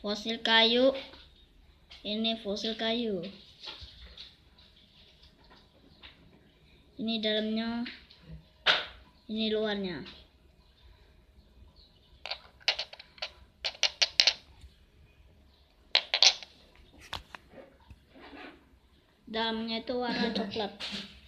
fosil kayu. Ini fosil kayu. Ini dalamnya, ini luarnya. Dalamnya itu warna coklat.